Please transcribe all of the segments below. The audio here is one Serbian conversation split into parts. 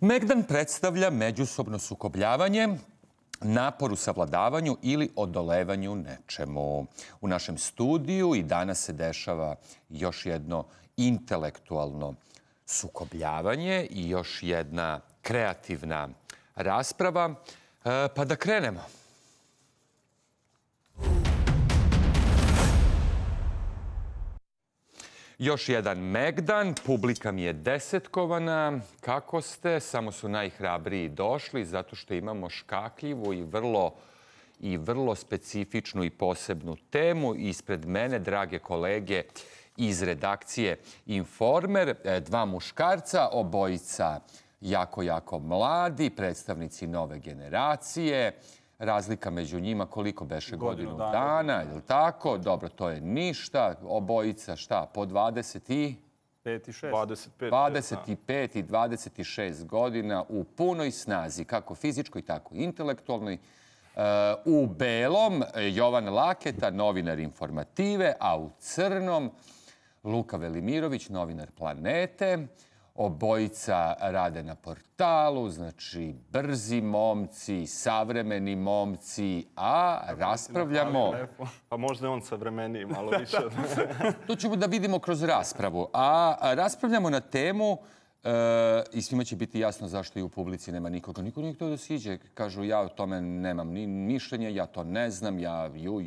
Megdan predstavlja međusobno sukobljavanje, napor u savladavanju ili odolevanju nečemu. U našem studiju i danas se dešava još jedno intelektualno sukobljavanje i još jedna kreativna rasprava. Pa da krenemo. Još jedan Megdan, publika mi je desetkovana. Kako ste? Samo su najhrabriji došli zato što imamo škakljivu i vrlo specifičnu i posebnu temu. Ispred mene, drage kolege iz redakcije Informer, dva muškarca, obojica jako mladi, predstavnici nove generacije. Razlika među njima koliko beše godinu dana, je li tako? Dobro, to je ništa. Obojica šta? Po 25 i 26 godina u punoj snazi, kako fizičkoj, tako i intelektualnoj. U belom Jovan Laketa, novinar Informative, a u crnom Luka Velimirović, novinar Planete. Obojica rade na portalu, znači brzi momci, savremeni momci, a raspravljamo... Pa možda je on savremeniji, malo više. To ćemo da vidimo kroz raspravu. A raspravljamo na temu, i svima će biti jasno zašto i u publici nema nikoga. Niko nije htio da siđe. Kažu, ja o tome nemam ni mišljenje, ja to ne znam, ja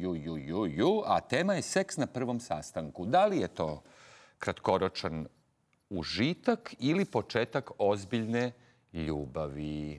a tema je seks na prvom sastanku. Da li je to kratkoročan užitak ili početak ozbiljne ljubavi?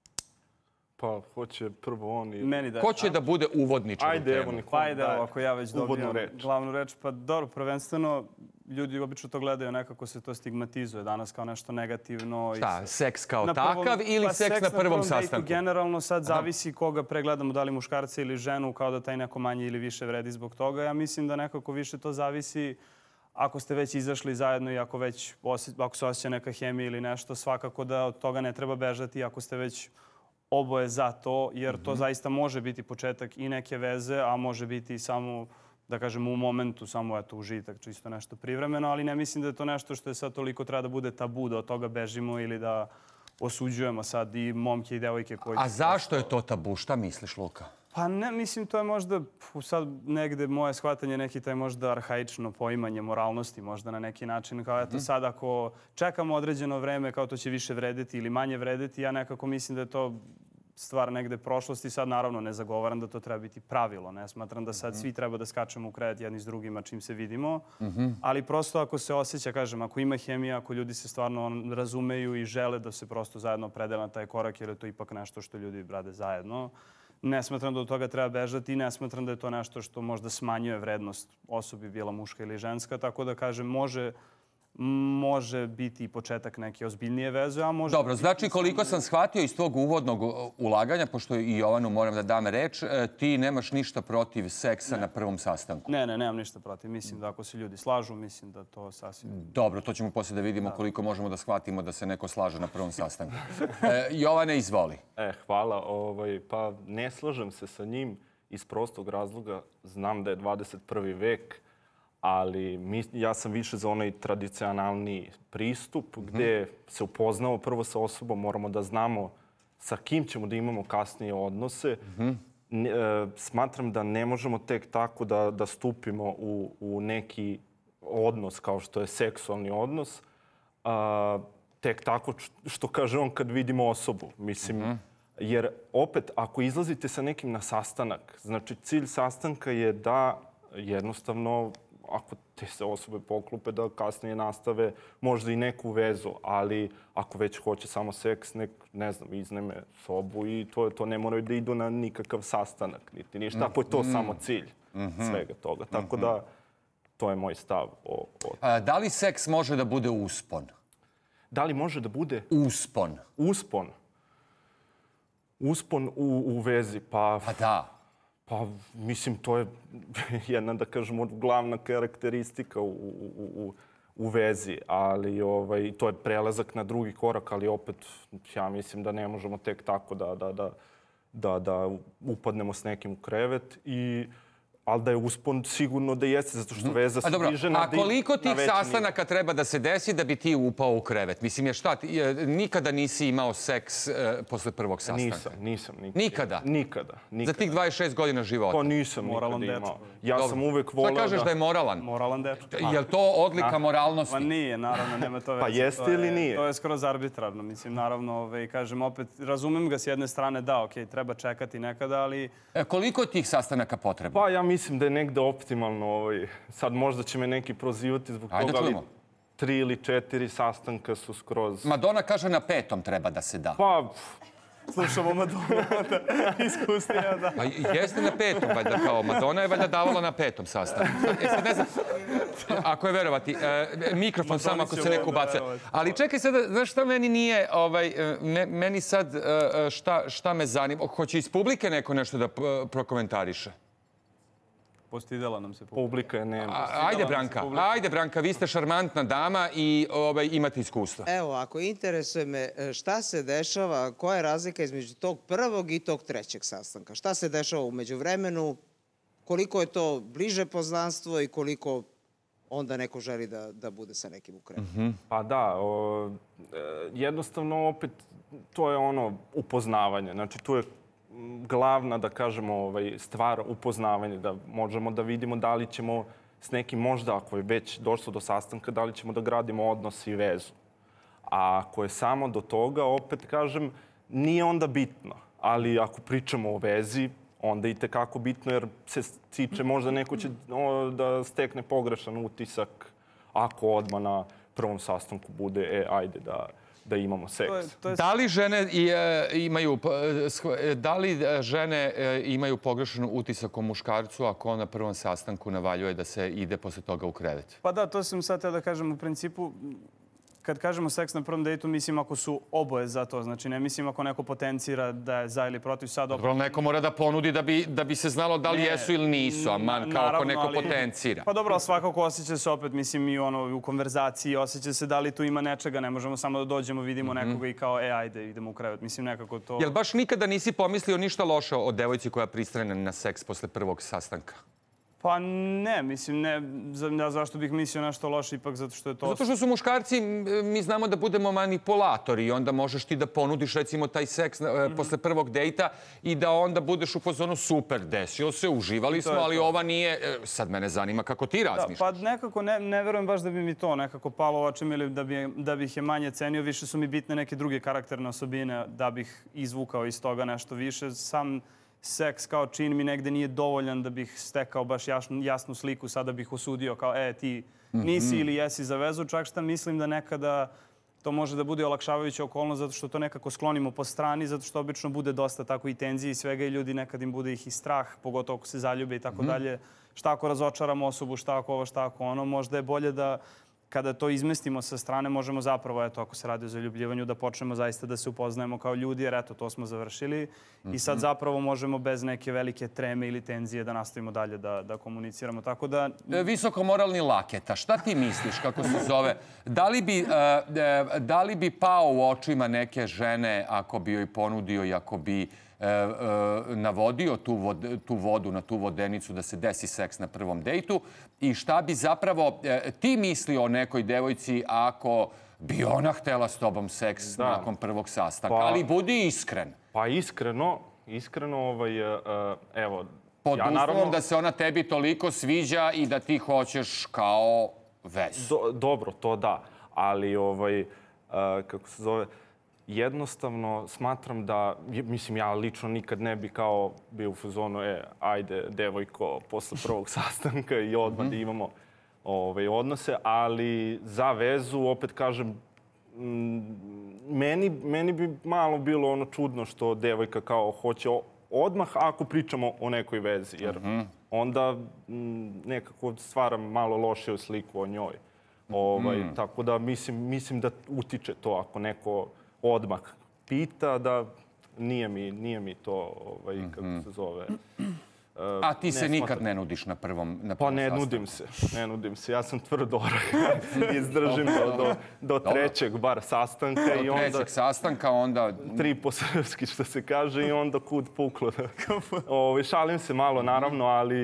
Pa, hoće prvo on i... Ko će da bude uvodničar u temu? Ajde, ako ja već dobijam glavnu reč. Pa dobro, prvenstveno, ljudi obično to gledaju, nekako se to stigmatizuje danas kao nešto negativno. Šta, seks kao takav ili seks na prvom sastanku? Generalno sad zavisi koga pregledamo, da li muškarca ili ženu, kao da taj neko manje ili više vredi zbog toga. Ja mislim da nekako više to zavisi ako ste već izašli zajedno i ako se osjeća neka hemija ili nešto, svakako da od toga ne treba bežati ako ste već oboje za to, jer to zaista može biti početak i neke veze, a može biti i samo, da kažemo, u momentu, samo užitak, čisto nešto privremeno, ali ne mislim da je to nešto što je sad toliko treba da bude tabu, da od toga bežimo ili da osuđujemo sad i momke i devojke koji... A zašto je to tabu? Šta misliš, Luka? Pa ne, mislim, to je možda sad negde moje shvatanje, neki taj možda arhaično poimanje moralnosti možda na neki način. Kao eto sad ako čekamo određeno vreme, kao to će više vredeti ili manje vredeti, ja nekako mislim da je to stvar negde prošlosti. Sad naravno ne zagovaram da to treba biti pravilo. Ne smatram da sad svi treba da skačemo u krevet jedni s drugima čim se vidimo. Ali prosto ako se osjeća, kažem, ako ima hemija, ako ljudi se stvarno razumeju i žele da se prosto zajedno predele na taj korak, jer je to ipak nešto što ljudi rade zajedno. Ne smatram da od toga treba bežati i ne smatram da je to nešto što možda smanjuje vrednost osobi, bila muška ili ženska. Tako da, kažem, može biti i početak neke ozbiljnije veze, a može... Dobro, znači koliko sam shvatio iz tog uvodnog ulaganja, pošto i Jovanu moram da dam reč, ti nemaš ništa protiv seksa na prvom sastanku? Ne, nemam ništa protiv. Mislim da ako se ljudi slažu, mislim da to sasvim... Dobro, to ćemo poslije da vidimo koliko možemo da shvatimo da se neko slaže na prvom sastanku. Jovane, izvoli. Hvala. Pa ne slažem se sa njim iz prostog razloga. Znam da je 21. vek, ali ja sam više za onaj tradicionalni pristup gdje se upoznamo prvo sa osobom, moramo da znamo sa kim ćemo da imamo kasnije odnose. Smatram da ne možemo tek tako da stupimo u neki odnos kao što je seksualni odnos. Tek tako što kaže on kad vidimo osobu. Mislim, jer opet ako izlazite sa nekim na sastanak, znači cilj sastanka je da jednostavno ako te se osobe poklupe da kasnije nastave možda i neku vezu, ali ako već hoće samo seks, ne znam, iznajme sobu i to ne moraju da idu na nikakav sastanak, niti ništa, ako je to samo cilj svega toga. Tako da, to je moj stav. Da li seks može da bude uspon? Da li može da bude? Uspon. Uspon? Uspon u vezi, pa... Pa da. Pa, mislim, to je jedna, da kažemo, glavna karakteristika u vezi, ali to je prelazak na drugi korak, ali opet, ja mislim da ne možemo tek tako da upadnemo s nekim u krevet i ali da je uspon sigurno da jeste, zato što veza se diže na a koliko na tih veći nivo. sastanaka treba da se desi da bi ti upao u krevet? Mislim, nikada nisi imao seks posle prvog sastanka? Nisam. Nikada? Nikada. Za tih 26 godina života? Pa nisam nikada imao. Ja sam uvek voleo da... Šta kažeš da je moralan? Moralan dečko. Je li to odlika moralnosti? Pa nije, naravno, nema to veze. Pa jeste ili nije? To je skroz arbitrarno. Mislim, naravno, kažem, opet, razumem ga s jedne strane, da, okej, treba čekati nekada, ali... Koliko je tih sastanaka potrebno? Pa ja mislim da je negde optimalno. Sad možda će me neki prozivati zbog toga, ali 3 ili 4 sastanka su skroz... Madonna kaže na 5. treba da se da. Pa... Slušamo Madonna, iskusnija, da. Pa jeste na 5. valjda, kao Madonna je valjda davala na 5. sastanku. Sad ne znam, ako je verovati, mikrofon samo ako se neko ubace. Ali čekaj sad, znaš šta meni nije, meni sad, šta me zanima, hoće iz publike neko nešto da prokomentariše? Postidela nam se publika. Je nema. Ajde Branka, vi ste šarmantna dama i imate iskustva. Evo, ako interesuje me šta se dešava, koja je razlika između tog prvog i tog trećeg sastanka? Šta se dešava u međuvremenu? Koliko je to bliže poznanstvo i koliko onda neko želi da bude sa nekim u krevetu? Pa da, jednostavno opet to je ono upoznavanje. Znači tu je glavna, da kažemo, stvar upoznavanje, da možemo da vidimo da li ćemo s nekim, možda ako je već došlo do sastanka, da li ćemo da gradimo odnos i vezu. A ako je samo do toga, opet kažem, nije onda bitno. Ali ako pričamo o vezi, onda i tekako bitno, jer se tiče, možda neko će da stekne pogrešan utisak ako odmah na prvom sastanku bude, ajde da imamo seks. Da li žene imaju pogrešan utisak o muškarcu ako on na prvom sastanku navaljuje da se ide posle toga u krevet? Pa da, to sam sad teo da kažem u principu. Kad kažemo seks na prvom dejtu, mislim ako su oboje za to. Znači, ne mislim ako neko potencira da je za ili protiv. Sad dobro, neko mora da ponudi da bi se znalo da li jesu ili nisu, a man kao ako neko potencira. Pa dobro, ali svakako osjeća se opet, mislim, i u konverzaciji, osjeća se da li tu ima nečega. Ne možemo samo da dođemo, vidimo nekoga i kao, ajde, idemo u krevet. Mislim, nekako to... Jel baš nikada nisi pomislio ništa loše o devojci koja pristane na seks posle prvog sastanka? Pa ne, mislim, ne. Zašto bih mislio nešto loše, ipak zato što je to... Zato što su muškarci, mi znamo da budemo manipulatori i onda možeš ti da ponudiš, recimo, taj seks posle prvog dejta i da onda budeš u fazonu super, desio se, uživali smo, ali ova nije... Sad mene zanima kako ti razmišljaš. Pa nekako ne verujem baš da bi mi to nekako palo očem ili da bih je manje cenio. Više su mi bitne neke druge karakterne osobine da bih izvukao iz toga nešto više. Sam seks kao čin mi negde nije dovoljan da bih stekao baš jasnu sliku, sada bih osudio kao ti nisi ili jesi za vezu. Čak šta mislim da nekada to može da bude olakšavajuća okolnost zato što to nekako sklonimo po strani, zato što obično bude dosta tako i tenzije i svega i ljudi nekad im bude ih i strah, pogotovo ako se zaljube i tako dalje. Šta ako razočaramo osobu, šta ako ovo, šta ako ono, možda je bolje da kada to izmestimo sa strane, možemo zapravo, ako se radi o zaljubljivanju, da počnemo zaista da se upoznajemo kao ljudi, jer to smo završili. I sad zapravo možemo bez neke velike treme ili tenzije da nastavimo dalje da komuniciramo. Tako da... Visokomoralni Laketa, šta ti misliš, kako se zove? Da li bi pao u očima neke žene ako bi joj ponudio i ako bi navodio tu vodu na tu vodenicu da se desi seks na prvom dejtu i šta bi zapravo ti mislio o nekoj devojci ako bi ona htela s tobom seks nakon prvog sastanka? Ali budi iskren. Pa iskreno, evo... Pod uslovom da se ona tebi toliko sviđa i da ti hoćeš kao vezu. Dobro, to da. Ali, kako se zove... Jednostavno smatram da, mislim, ja lično nikad ne bi kao bio u fazonu, ajde, devojko, posle prvog sastanka i odmah da imamo odnose, ali za vezu, opet kažem, meni bi malo bilo ono čudno što devojka kao hoće odmah ako pričamo o nekoj vezi, jer onda nekako stvaram malo lošiju sliku o njoj. Tako da mislim da utiče to ako neko odmah pita, da nije mi to, kako se zove... A ti se nikad ne nudiš na prvom sastanku? Pa ne nudim se. Ja sam tvrd orah. Izdržim do trećeg bar sastanka. Do trećeg sastanka, onda... 3 po srpski, što se kaže, i onda kud puklo. Šalim se malo, naravno, ali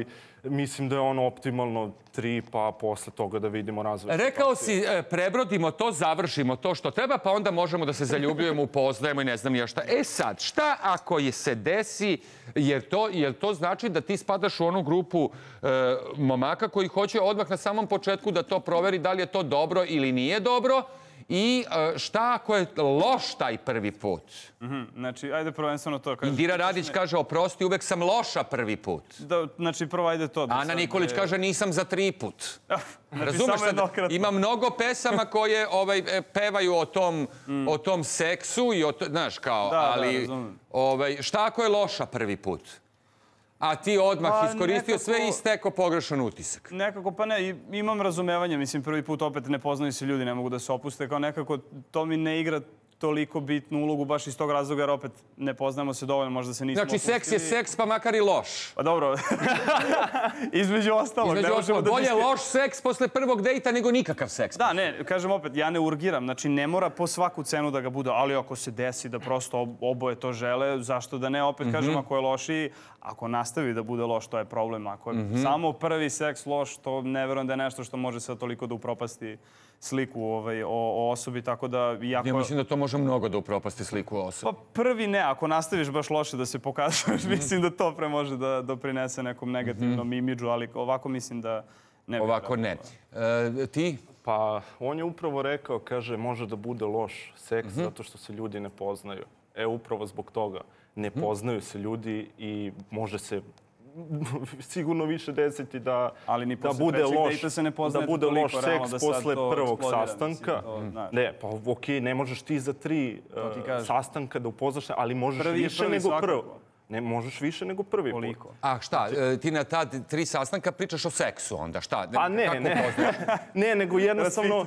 mislim da je ono optimalno 3, pa posle toga da vidimo razvoj. Rekao si, prebrodimo to, završimo to što treba, pa onda možemo da se zaljubljujemo, upoznajemo i ne znam ja šta. E sad, šta ako se desi, jer to znači da ti spadaš u onu grupu momaka koji hoće odmah na samom početku da to proveri da li je to dobro ili nije dobro, i šta ako je loš taj prvi put? Znači, ajde prvenstveno to. Indira Radić kaže, oprosti, uvek sam loša prvi put. Znači, prvo ajde to. Ana Nikolić kaže, nisam za 3 put. Razumeš sad, ima mnogo pesama koje pevaju o tom seksu i znaš kao, ali šta ako je loša prvi put? A ti odmah iskoristio sve i stekao pogrešan utisak. Nekako, pa ne, imam razumevanje. Mislim, prvi put opet ne poznaju se ljudi, ne mogu da se opuste. Kao nekako, to mi ne igra toliko bitnu ulogu, baš iz tog razloga, jer opet ne poznajemo se dovoljno, možda se nismo opustili. Znači, seks je seks, pa makar i loš. Pa dobro, između ostalog. Bolje loš seks posle prvog dejta nego nikakav seks. Da, ne, kažem opet, ja ne urgiram. Znači, ne mora po svaku cenu da ga bude, ali ako se desi da prosto oboje to žele, zašto da ne? Opet kažem, ako je lošiji, ako nastavi da bude loš, to je problem. Ako je samo prvi seks loš, to ne verujem da je nešto što može sad toliko da upropasti sliku o osobi, tako da... Ja mislim da to može mnogo da upropasti sliku o osobi. Pa prvi ne, ako nastaviš baš loše da se pokazuješ, mislim da to pre može da doprinese nekom negativnom imidžu, ali ovako mislim da ne. Ovako ne. Ti? Pa on je upravo rekao, kaže, može da bude loš seks zato što se ljudi ne poznaju. Upravo zbog toga. Ne poznaju se ljudi i može se sigurno više desiti da bude loš seks posle prvog sastanka. Ne, pa okej, ne možeš ti za 3 sastanka da upoznaš, ali možeš više nego prvo. Ne, možeš više nego prvi put. A šta, ti na ta 3 sastanka pričaš o seksu onda, šta? Pa ne, nego jednostavno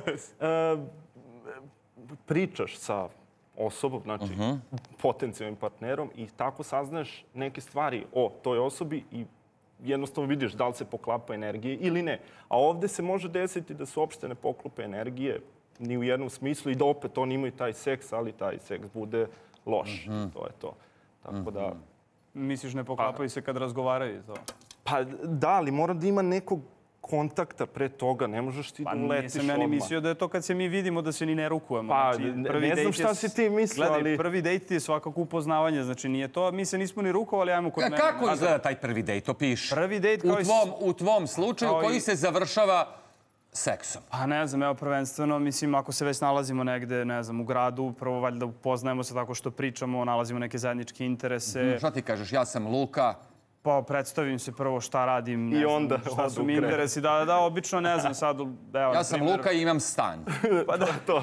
pričaš sa osobom, znači potencijalnim partnerom, i tako saznaš neke stvari o toj osobi i jednostavno vidiš da li se poklapa energije ili ne. A ovde se može desiti da se uopšte ne poklope energije ni u jednom smislu i da opet oni imaju taj seks, ali taj seks bude loš. To je to. Tako da... Misliš ne poklapaju se kad razgovaraju to? Pa da, ali mora da ima nekog kontakta pre toga, ne možeš ti da uletiš odmah. Pa nisam ja ni mislio da je to kad se mi vidimo da se ni ne rukujemo. Pa ne znam šta si ti mislio, ali... Gledaj, prvi dejt je svakako upoznavanje, znači nije to, mi se nismo ni rukovali, ajmo kod mene. Kako izgleda taj prvi dejt, opiši? Prvi dejt kao u tvom slučaju koji se završava seksom. Pa ne znam, evo prvenstveno, mislim, ako se već nalazimo negde, ne znam, u gradu, prvo valjda upoznajemo se tako što pričamo, nalazimo neke zajedničke interese. Šta ti kažeš, ja sam Luka? Pa predstavim se prvo šta radim, ne znam, šta su mi interesi. Da, obično ne znam sad, evo, ja sam Luka i imam stan. Pa da, to.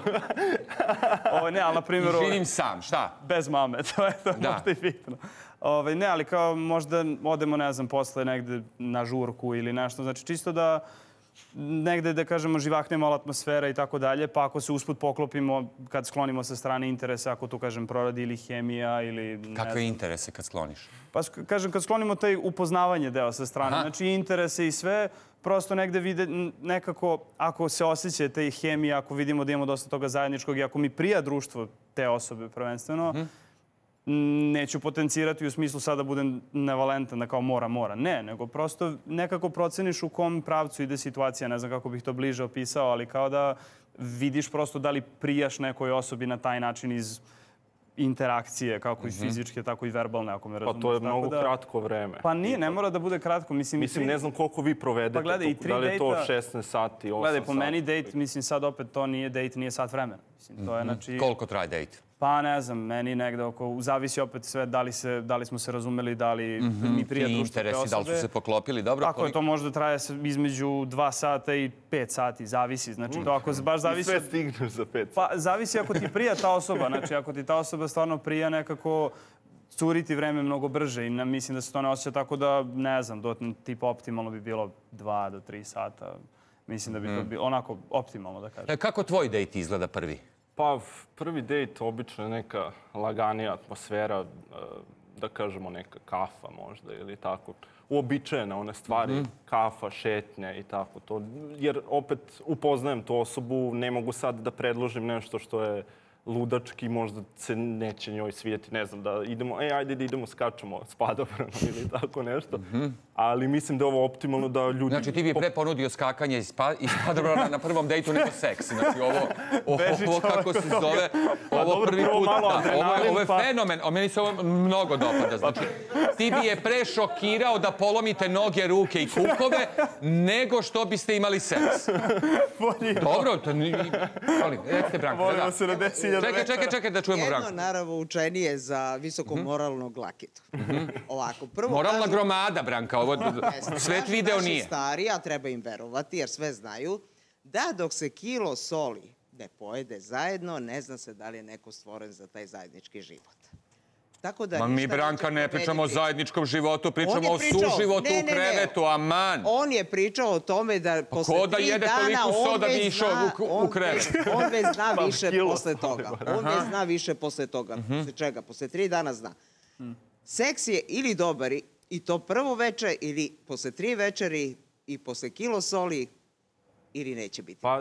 Ne, ali na primjer... I živim sam, šta? Bez mame, to je možda i bitno. Ne, ali kao možda odemo, ne znam, posle negde na žurku ili nešto. Znači, čisto da negde, da kažemo, živahne malo atmosfera i tako dalje, pa ako se usput poklopimo, kad sklonimo sa strane interese, ako tu, kažem, proradi ili hemija ili... Kakve interese kad skloniš? Pa, kažem, kad sklonimo taj upoznavanje deo sa strane, znači interese i sve, prosto negde vide nekako, ako se osjeća te hemije, ako vidimo da imamo dosta toga zajedničkog i ako mi prija društvo te osobe prvenstveno, neću potencirati u smislu sada budem nevalentan da kao mora. Ne, nego prosto nekako proceniš u kom pravcu ide situacija. Ne znam kako bih to bliže opisao, ali kao da vidiš prosto da li prijaš nekoj osobi na taj način iz interakcije, kako i fizičke, tako i verbalne, ako me razumiješ. Pa to je mnogo kratko vreme. Pa nije, ne mora da bude kratko. Mislim, ne znam koliko vi provedete. Pa gledaj, i 3 dejta... Da li je to 16 sati, 8 sati? Gledaj, po meni dejt, mislim, sad opet to nije dejt, nije sat vremena. Mislim, to je, znači... Koliko traje dejt? Pa ne znam, meni negde oko... Zavisi opet sve da li smo se razumeli, da li mi prija društvo te osobe. Interesi, da li su se poklopili, dobro? Tako je, to možda traje između 2 sata i 5 sati, zavisi. Znači, to ako baš zavisi... I sve stigneš za 5 sati. Pa zavisi ako ti prija ta osoba. Znači, ako ti ta osoba stvarno prija, nekako curiti vreme mnogo brže i mislim da se to ne osjeća tako da, ne znam, tipa optimalno bi bilo 2 do 3 sata. Mislim da bi to bilo onako optimalno, da kažem. Kako tvoj dejt izgleda prvi? Pa prvi dejt obično je neka laganija atmosfera, da kažemo neka kafa možda ili tako. Uobičajena one stvari, kafa, šetnja i tako to. Jer opet upoznajem tu osobu, ne mogu sad da predložim nešto što je ludački, možda se neće njoj svijeti, ne znam, da idemo, ajde da idemo skačemo s padobranom ili tako nešto. ali mislim da je ovo optimalno da ljudi... Znači, ti bi pre ponudio skakanje iz padobrana na prvom dejtu nego seks. Znači, ovo kako se zove, ovo prvi put... Ovo je fenomen. O meni se ovo mnogo dopada. Znači, ti bi je pre šokirao da polomite noge, ruke i kukove, nego što biste imali seks. Dobro, to nije... Recite, Branka. Volimo se na 10.000 večera. Čekaj da čujemo Branku. Jedno naravno učenije za visokomoralnog lakitu. Ovako, prvo... Moralna gromada, Branka. Ovo svet video nije. Naši stari, a treba im verovati jer sve znaju, da dok se kilo soli ne pojede zajedno, ne zna se da li je neko stvoren za taj zajednički život. Tako da mi, Branka, ne pričamo o zajedničkom životu, pričamo o suživotu u krevetu, aman. On je pričao o tome da posle 3 dana on već zna više posle toga. On već zna više posle toga. Posle čega? Posle 3 dana zna. Seks je ili dobar i to prvo veče ili posle 3 večeri i posle kilo soli ili neće biti. Pa,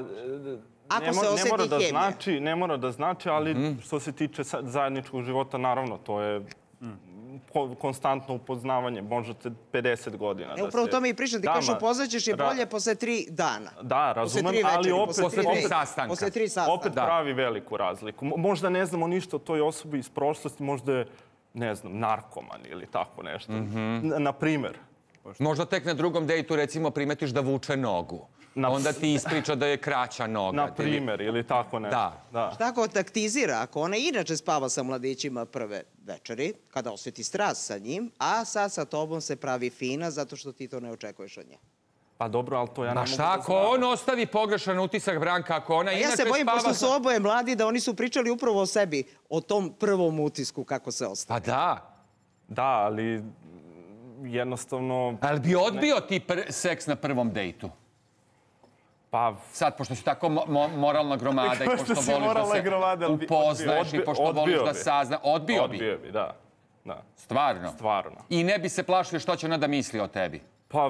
ne mora da znači, ali što se tiče zajedničkog života, naravno, to je konstantno upoznavanje. Možete 50 godina. Upravo to mi i pričam. Ti kažeš upoznaćeš je bolje posle 3 dana. Da, razumem, ali posle 3 sastanka. Opet pravi veliku razliku. Možda ne znamo ništa o toj osobi iz prošlosti, možda je, ne znam, narkoman ili tako nešto. Na primer. Možda tek na drugom dejtu, recimo, primetiš da vuče nogu. Onda ti ispriča da je kraća noga. Na primer, ili tako nešto. Šta ako taktizira? Ako ona inače spava sa mladićima prve večeri, kada osjeti strast sa njim, a sad sa tobom se pravi fina zato što ti to ne očekuješ od nje. Pa dobro, ali to ja ne mogu da znam. Šta ako on ostavi pogrešan utisak, Branka, ako ona inače spava... Ja se bojim, pošto su oboje mladi, da oni su pričali upravo o sebi, o tom prvom utisku kako se ostavi. Pa da. Da, ali jednostavno... Ali bi odbio ti seks na prvom dejtu? Pa... Sad, pošto si tako moralna gromada i pošto voliš da se upoznaš i pošto voliš da sazna... Odbio bi? Odbio bi, da. Stvarno? Stvarno. I ne bi se plašio što će ona da misli o tebi? Pa,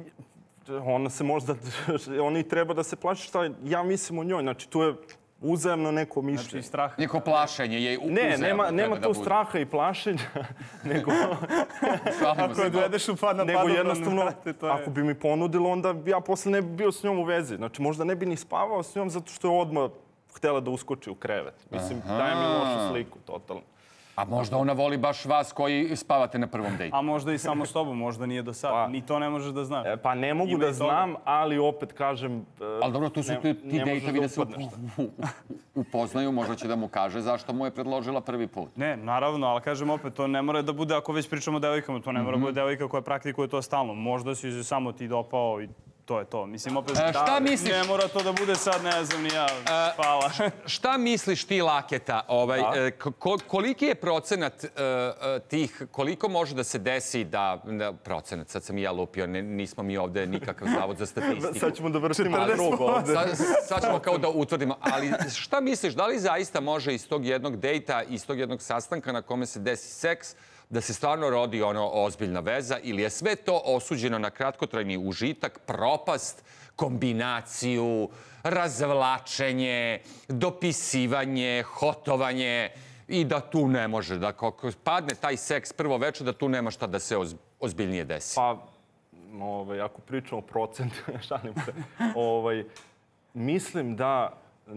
ona se možda... Ona i treba da se plaši šta ja mislim o njoj. Znači, tu je uzajemno neko mišljenje. Neko plašenje je uzajemno. Ne, nema tu straha i plašenja, nego... Ako je dovedeš u pad na nego jednostavno, ako bi mi ponudilo, onda ja posle ne bi bio s njom u vezi. Znači, možda ne bi ni spavao s njom zato što je odmah htjela da uskoči u krevet. Mislim, daje mi lošu sliku, totalno. A možda ona voli baš vas koji spavate na prvom dejtu. A možda i samo s tobom, možda nije do sada. Ni to ne možeš da znaš. Pa ne mogu da znam, ali opet kažem... Ali dobro, tu su ti dejtovi da se upoznaju, možda će da mu kaže zašto mu je predložila prvi put. Ne, naravno, ali kažem opet, to ne mora da bude, ako već pričamo o devojkama, to ne mora da bude devojka koja praktikuje to stalno. Možda si se samo ti dopao i to je to. Mislim, opet, ne mora to da bude sad, ne znam ni ja. Hvala. Šta misliš ti, Laketa? Koliki je procenat tih, koliko može da se desi da, procenat, sad sam i ja lupio, nismo mi ovde nikakav zavod za statistiku. Sad ćemo da vršimo drugo ovde. Sad ćemo kao da utvrdimo. Ali šta misliš, da li zaista može iz tog jednog dejta, iz tog jednog sastanka na kome se desi seks, da se stvarno rodi ono ozbiljna veza ili je sve to osuđeno na kratkotrajni užitak, propast, kombinaciju, razvlačenje, dopisivanje, hotovanje i da tu ne može, da kako padne taj seks prvo večer, da tu nema šta da se ozbiljnije desi? Pa, ako pričamo o procentu, šalim se, mislim da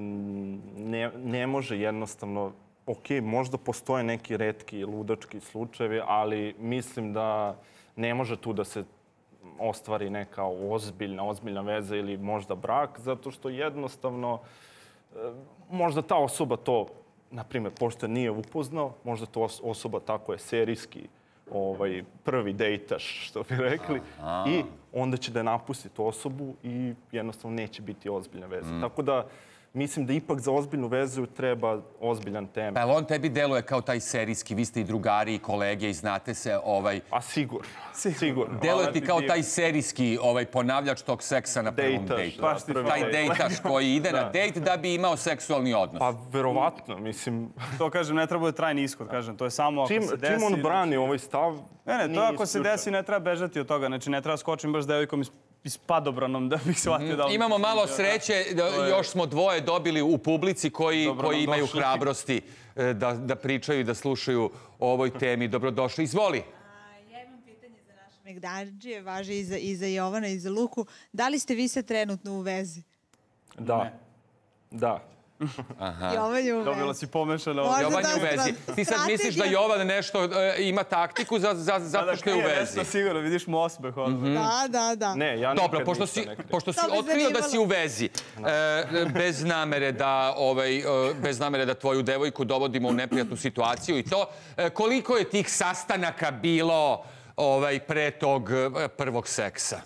ne može jednostavno. Ok, možda postoje neki retki ludački slučajevi, ali mislim da ne može tu da se ostvari neka ozbiljna veza ili možda brak, zato što jednostavno možda ta osoba to, na primjer, pošto nije upoznao, možda to osoba tako je serijski prvi dejtaš, što bi rekli, i onda će da napusti tu osobu i jednostavno neće biti ozbiljna veza. Tako da mislim da ipak za ozbiljnu vezu treba ozbiljan tema. Pa on tebi deluje kao taj serijski, vi ste i drugari i kolege i znate se... A sigurno. Deluje ti kao taj serijski ponavljač tog seksa na prvom dejtu. Taj dejtaš koji ide na dejt da bi imao seksualni odnos. Pa verovatno, mislim... To kažem, ne treba da trajni ishod, kažem. To je samo ako se desi... Čim on brani ovaj stav... Ne, to ako se desi ne treba bežati od toga. Znači ne treba skočim baš s devojkom iz padobranom da bih shvatio da... Imamo malo sreće, još smo dvoje dobili u publici koji imaju hrabrosti da pričaju i da slušaju o ovoj temi. Dobrodošli. Izvoli. Ja imam pitanje za naše Megdandžije važe i za Jovana i za Luku. Da li ste vi sad trenutno u vezi? Da. Da. Jovan je u vezi. Dobila si pomešano. Možda Jovan je u da vezi. Ti sad misliš da Jovan nešto ima taktiku zato što je u vezi? Nešto sigurno, vidiš mu osmeh. Da. Ne, ja Dobro, nikad pošto ništa si, ne krijem. pošto si To me otkrio da zanimalo. si u vezi, bez namere da tvoju devojku dovodimo u neprijatnu situaciju i to, koliko je tih sastanaka bilo pre tog prvog seksa?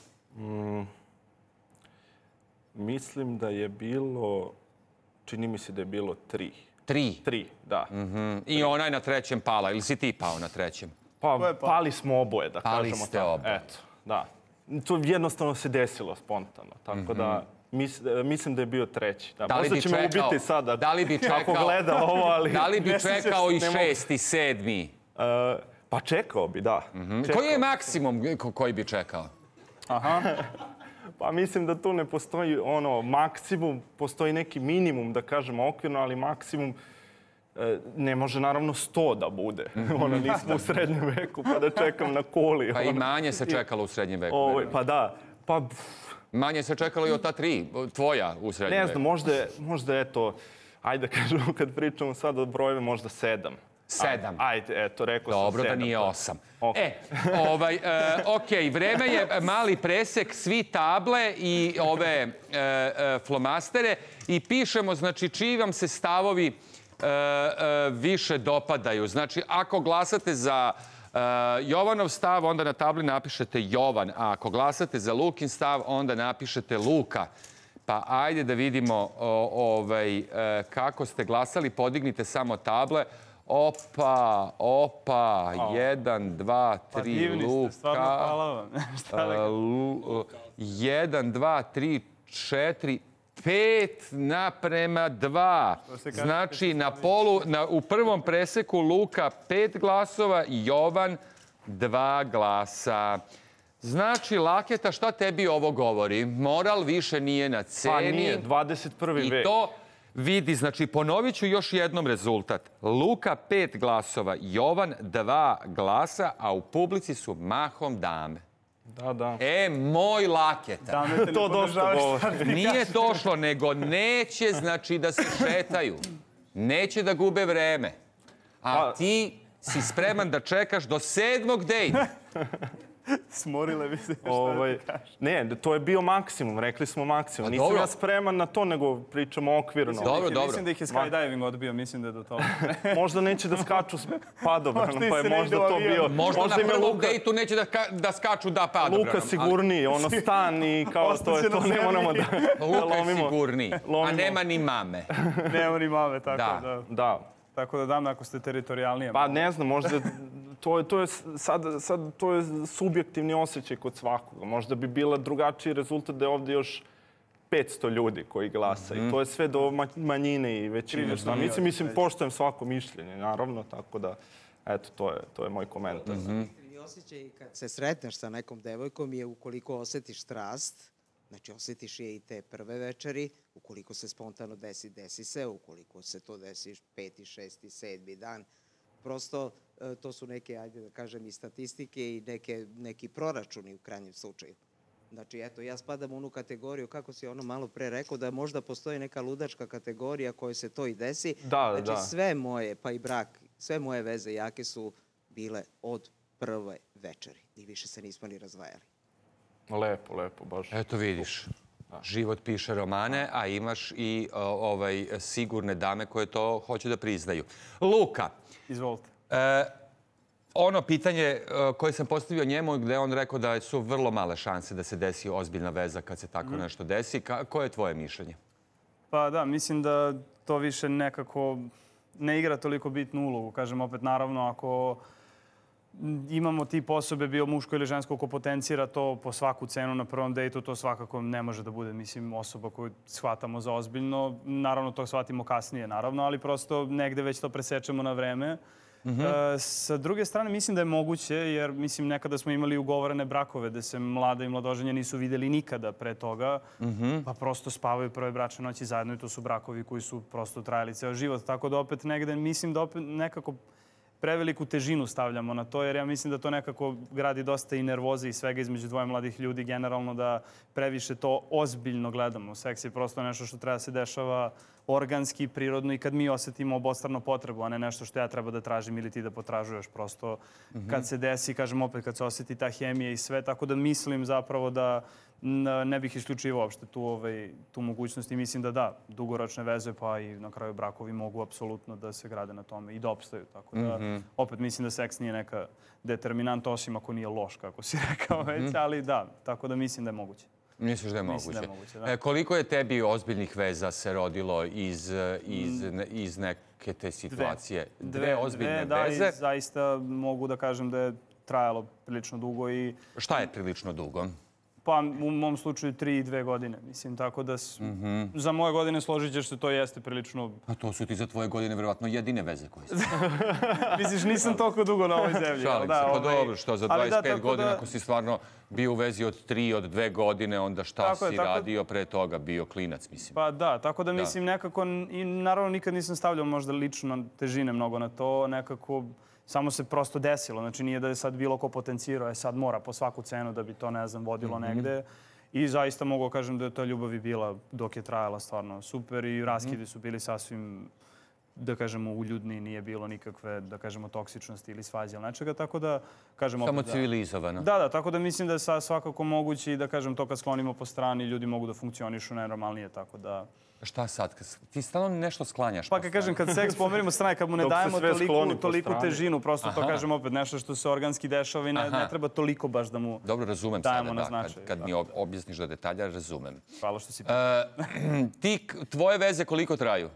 Mislim da je bilo, čini mi se da je bilo 3. 3. 3, da. I ona je na trećem pala, ili si ti pao na trećem? Pa pali smo oboje, da Pali kažemo ste tako. oboje. Eto, da. To jednostavno se desilo spontano, tako da mislim da je bio 3. Da, možda će me ubiti sada. Da li bi čekao? Ako gleda ovo, ali... Da li bi ne sjećam čekao se, i ne mogu. 6. i 7? Pa čekao bi, da. Čekao. Koji je maksimum koji bi čekao? Pa mislim da tu ne postoji maksimum, postoji neki minimum, da kažemo okvirno, ali maksimum ne može naravno 100 da bude. Nismo u srednjem veku pa da čekam na koli. Pa i manje se čekalo u srednjem veku. Pa da. Pa manje se čekalo i od ta 3, tvoja u srednjem ne veku. znam, možda eto, ajde da kažemo kad pričamo sad od brojeve, možda 7. 7. Ajde, eto, rekao sam 7. Dobro da nije 8. Ok. Okej, vreme je mali presek, svi table i ove flomastere i pišemo, znači, čiji vam se stavovi više dopadaju. Znači, ako glasate za Jovanov stav, onda na tabli napišete Jovan, a ako glasate za Lukin stav, onda napišete Luka. Pa ajde da vidimo kako ste glasali. Podignite samo table. Opa, 1, 2, 3, Luka. Divni ste, stvarno hvala vam. 1, 2, 3, 4, 5:2. Znači, u prvom preseku Luka 5 glasova i Jovan 2 glasa. Znači, Laketa, šta tebi ovo govori? Moral više nije na ceni. Pa nije, 21. vek. I to vidi, znači, ponovit ću još jednom rezultat. Luka 5 glasova, Jovan 2 glasa, a u publici su mahom dame. Da. Moj Laketa. To dosta govori. Nije došlo, nego neće, znači, da se šetaju. Neće da gube vreme. A ti si spreman da čekaš do 7. dejta. Smorile bi se šta da kažeš. Ne, to je bio maksimum, rekli smo maksimum. Nisam dobro. ja spreman na to, nego pričamo okvirno. Dobro. Mislim da ih je skydiving odbio, mislim da je do toga. Možda neće da skaču s padobranom, Možda pa je se ne možda ide u to avion. bio... Možda na im je prvom Luka- dejtu neće da skaču da padobranom. Luka sigurniji, stan i kao to je to, ne moramo da Luka je lomimo. sigurniji, a lomimo. nema ni mame. Nema ni mame, tako da. Da. Tako da dam ako ste teritorijalnije. Pa ne znam, možda to je sad to je subjektivni osjećaj kod svakoga. Možda bi bila drugačiji rezultat da je ovdje još 500 ljudi koji glasa. I to je sve do manjine i većine. Mislim, poštujem svako mišljenje, naravno, tako da, eto, to je moj komentar. I osjećaj kad se sretneš sa nekom devojkom je ukoliko osjetiš strast, znači osjetiš je i te prve večeri, ukoliko se spontano desi se, ukoliko se to desi 5., 6., 7. dan. Prosto to su neke, ajde da kažem, i statistike i neki proračuni u krajnjem slučaju. Znači, eto, ja spadam u onu kategoriju, kako si ono malo pre rekao, da možda postoji neka ludačka kategorija kojoj se to i desi. Znači, sve moje, pa i brak, sve moje veze jake su bile od prve večeri i više se nismo ni razvajali. Lepo, baš. Eto vidiš, život piše romane, a imaš i sigurne dame koje to hoće da priznaju. Luka, Izvolite. ono pitanje koje sam postavio njemu, gde on rekao da su vrlo male šanse da se desi ozbiljna veza kad se tako nešto desi. Koje je tvoje mišljenje? Pa da, mislim da to više nekako ne igra toliko bitnu ulogu. Kažem opet, naravno, ako imamo tip osobe, bio muško ili žensko, ko potencira to po svaku cenu na prvom dejtu, to svakako ne može da bude, mislim, osoba koju shvatamo za ozbiljno. Naravno, to shvatimo kasnije, naravno, ali prosto negde već to presečemo na vreme. Sa druge strane, mislim da je moguće, jer mislim nekada smo imali ugovorene brakove gde se mlada i mladoženja nisu videli nikada pre toga, pa prosto spavaju prve bračne noći zajedno i to su brakovi koji su prosto trajali ceo život. Tako da opet negde mislim da opet nekako preveliku težinu stavljamo na to, jer ja mislim da to nekako gradi dosta i nervoze i svega između dvoje mladih ljudi, generalno da previše to ozbiljno gledamo. Seks je prosto nešto što treba se dešava organski, prirodno i kad mi osetimo obostrano potrebu, a ne nešto što ja treba da tražim ili ti da potražuješ. Prosto kad se desi, kažem opet, kad se oseti ta hemija i sve, tako da mislim zapravo da ne bih isključio uopšte tu mogućnost i mislim da dugoročne veze pa i na kraju brakovi mogu apsolutno da se grade na tome i da opstaju. Tako da, opet mislim da seks nije neka determinanta, osim ako nije loš, kako si rekao već, ali da, tako da mislim da je moguće. Misliš da je moguće? Mislim da je moguće, da. Koliko je tebi ozbiljnih veza se rodilo iz neke te situacije? Dve ozbiljne veze? Da, i zaista mogu da kažem da je trajalo prilično dugo i... Šta je prilično dugo? Pa u mom slučaju 3 i 2 godine, mislim, tako da za moje godine složit ćeš se, to jeste prilično... A to su ti za tvoje godine vjerovatno jedine veze koje su. Misliš, nisam toliko dugo na ovoj zemlji. Šalim se, pa dobro, što za 25 godina, ako si stvarno bio u vezi od 3, od 2 godine, onda šta si radio pre toga, bio klinac, mislim. Pa da, tako da mislim nekako, i naravno nikad nisam stavljao možda lično težine mnogo na to, nekako... Samo se prosto desilo. Znači nije da je sad bilo ko potencirao, sad mora po svaku cenu da bi to, ne znam, vodilo negde. I zaista mogu kažem da je ta ljubav i bila dok je trajala stvarno super i raskidi su bili sasvim, da kažemo, uljudni, nije bilo nikakve, da kažemo, toksičnosti ili svađe ili nečega, tako da, kažem opet... Samo civilizovano. Da, tako da mislim da je svakako moguće i da, kažem, to kad sklonimo po strani, ljudi mogu da funkcionišu najnormalnije, tako da... Šta sad? Ti stalno nešto sklanjaš. Pa kad kažem, kad seks pomerimo strane, kad mu ne dajemo toliku težinu, prosto to kažem opet nešto što se organski dešava i ne treba toliko baš da mu dobro, razumem dajemo sada, na značaj. Kad mi objasniš do detalja, razumem. Hvala što si... Tvoje veze koliko traju?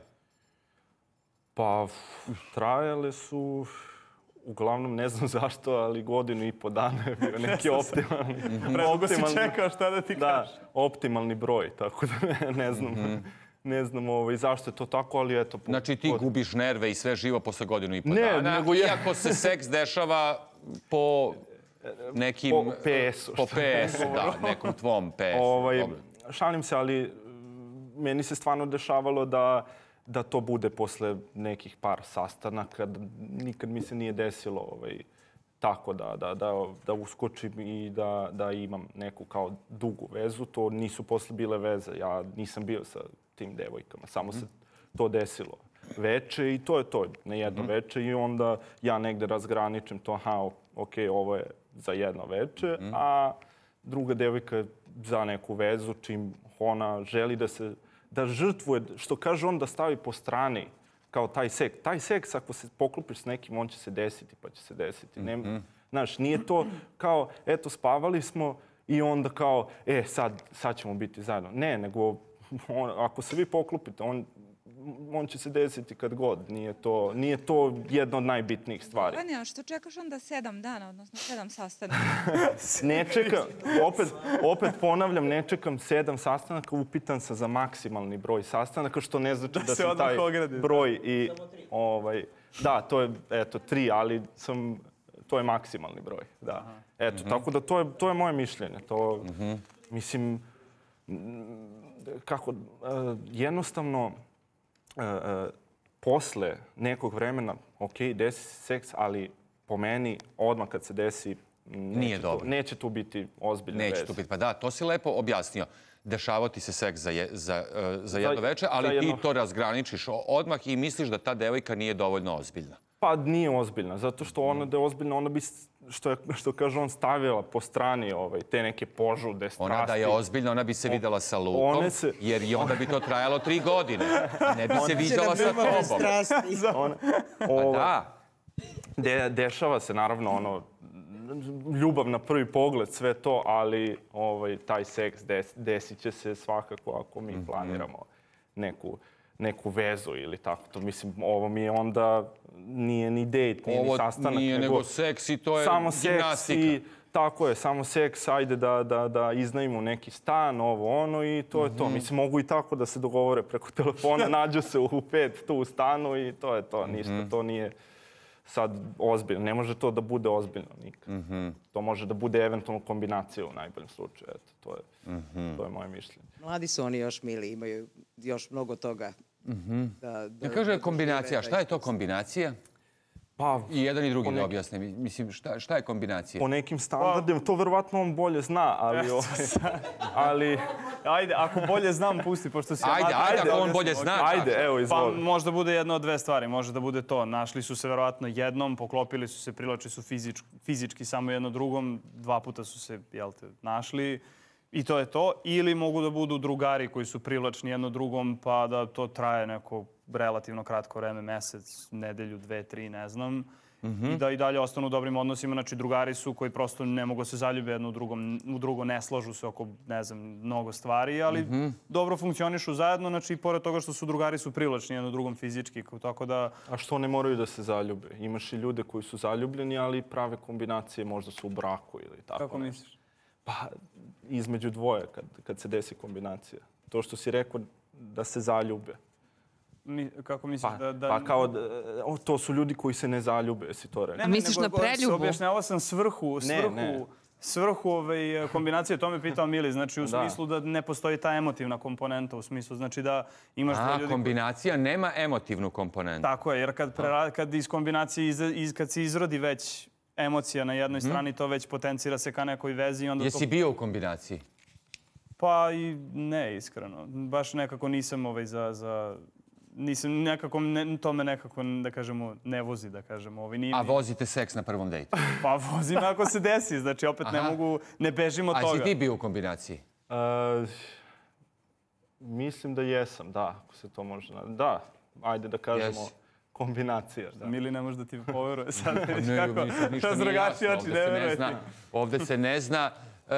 Pa, trajale su... Uglavnom, ne znam zašto, ali 1,5 dana je bio neki optimalni... Predugo si čekao šta da ti kažeš. Da, optimalni broj, tako da ne znam. Ne znam zašto je to tako, ali eto... Znači ti gubiš nerve i sve živo posle 1,5 dana, iako se seks dešava po nekim... Po PS-u. Po PS-u, da, nekom tvom PS-u. Šalim se, ali meni se stvarno dešavalo da to bude posle nekih par sastanaka. Nikad mi se nije desilo tako da uskočim i da imam neku kao dugu vezu. To nisu posle bile veze. Ja nisam bio sa tim devojkama. Samo se to desilo veče i to je to. Na jedno veče i onda ja negde razgraničim to. Ok, ovo je za jedno veče, a druga devojka za neku vezu čim ona želi da žrtvuje, što kaže on, da stavi po strani kao taj seks. Taj seks, ako se poklopiš s nekim, on će se desiti, pa će se desiti. Znaš, nije to kao, eto, spavali smo i onda kao, sad ćemo biti zajedno. Ne, nego ako se vi poklopite, on će se desiti kad god. Nije to jedna od najbitnijih stvari. Vanja, što čekaš onda 7 dana, odnosno 7 sastanaka? Ne čekam, opet ponavljam, ne čekam 7 sastanaka, upitan sam za maksimalni broj sastanaka, što ne znači da sam taj broj i... Da, to je, eto, 3, ali to je maksimalni broj, da. Eto, tako da to je moje mišljenje. To, mislim, kako, jednostavno, posle nekog vremena, ok, desi se seks, ali po meni, odmah kad se desi, neće tu biti ozbiljne veze. Neće tu biti, pa da, to si lepo objasnio. Dešavao ti se seks za jedno večer, ali ti to razgraničiš odmah i misliš da ta devojka nije dovoljno ozbiljna. Pa nije ozbiljna, zato što ona da je ozbiljna, ona bi, što kaže on, stavila po strani te neke požude, strasti. Ona da je ozbiljna, ona bi se videla sa Lukom, jer i onda bi to trajalo 3 godine. Ne bi se videla sa tobom. Pa da. Dešava se, naravno, ljubav na prvi pogled, sve to, ali taj seks desit će se svakako ako mi planiramo neku vezu ili tako. To mislim, ovo mi je onda nije ni dejt, nije ni sastanak. Ovo nije nego seks i to je gimnastika. Tako je, samo seks, ajde da iznajmimo neki stan, ovo ono i to je to. Mislim, mogu i tako da se dogovore preko telefona, nađu se u 5 tu u stanu i to je to. Ništa, to nije sad ozbiljno. Ne može to da bude ozbiljno nikad. To može da bude eventualno kombinacija u najboljem slučaju. Eto, to je moje mišljenje. Mladi su oni još mili, imaju još mnogo toga. Ja kažem kombinacija. Šta je to kombinacija? Pa, I jedan i drugi da objasne. Mislim, šta je kombinacija? po nekim standardima, to verovatno on bolje zna, ali... Ajde, ako bolje znam, pusti, pošto si... Ajde, ako on bolje zna. Ajde, evo, Pa izvoli. možda bude jedna od dve stvari. Može da bude to. Našli su se verovatno jednom, poklopili su se, privlačili su fizički samo jedno drugom, 2 puta su se, našli i to je to. Ili mogu da budu drugari koji su privlačni jedno drugom, pa da to traje neko relativno kratko vreme, mesec, nedelju, 2, 3, ne znam. I da i dalje ostanu u dobrim odnosima. Znači, drugari su koji prosto ne mogu se zaljube jedno u drugo, ne slažu se oko, ne znam, mnogo stvari, ali dobro funkcionišu zajedno. Znači, pored toga što su drugari su privlačni jedno drugom fizički, tako da... A što ne moraju da se zaljube? Imaš i ljude koji su zaljubljeni, ali prave kombinacije možda su u braku ili tako. Kako misliš? Pa, između dvoje, kad se desi kombinacija. To što si rekao da se zaljube. Kako misliš da... Pa kao, to su ljudi koji se ne zaljube, jesi to rekao. A misliš na preljubu? Objašnjavao sam svrhu kombinacije, to me pitao Mili, znači u smislu da ne postoji ta emotivna komponenta, u smislu znači da imaš dvoje ljudi... Kombinacija nema emotivnu komponentu. Tako je, jer kad iz kombinacije, kad se izrodi već emocija na jednoj strani, to već potencira se ka nekoj vezi i onda... Jesi bio u kombinaciji? Pa i ne, iskreno. Baš nekako nisam nisam nekako, to me nekako, da kažemo, ne vozi, da kažemo. A vozite seks na prvom dejtu? Pa vozim ako se desi, znači opet ne mogu, ne bežim od toga. A si ti bio u kombinaciji? Mislim da jesam, da, ako se to može... Da, ajde da kažemo kombinacija. Mili ne može da ti poveruje sad. Ništa nije jasno, ovde se ne zna.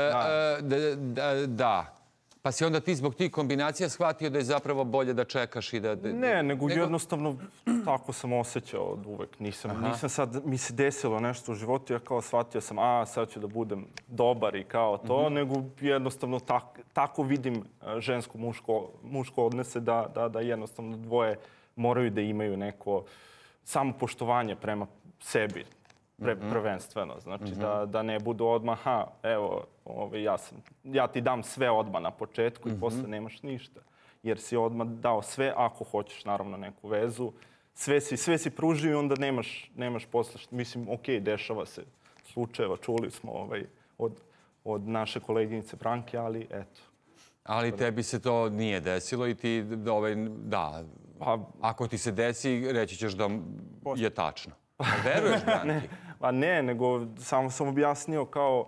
Da. Pa si onda ti zbog tih kombinacija shvatio da je zapravo bolje da čekaš i da... Ne, nego jednostavno tako sam osjećao od uvek. Nisam sad, mi se desilo nešto u životu, ja kao shvatio sam, sad ću da budem dobar i kao to, nego jednostavno tako vidim žensko-muško odnose da jednostavno dvoje moraju da imaju neko samopoštovanje prema sebi. Prvenstveno, znači da ne budu odmah, evo, ja ti dam sve odmah na početku i posle nemaš ništa. Jer si odmah dao sve, ako hoćeš naravno neku vezu, sve si pružio i onda nemaš posle, mislim, okej, dešava se slučajeva, čuli smo od naše koleginice Branke, ali eto. Ali tebi se to nije desilo i ti, da, ako ti se desi, reći ćeš da je tačno. Veruješ, Branki? Pa ne, nego samo sam objasnio kao